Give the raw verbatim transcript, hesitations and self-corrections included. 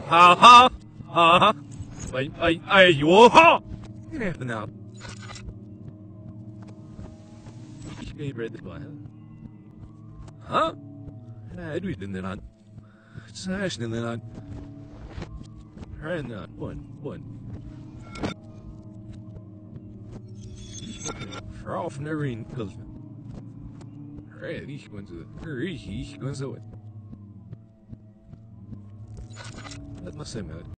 ha ha ha. Ay ay ay yo ha. What happened now? Ich gehe read the Bible. Huh? I do it in the night. Sash in the night. Right now, one, one. Frau von der Ring, Pilsen. Right, ich going to, ich going to it. Let me say, man.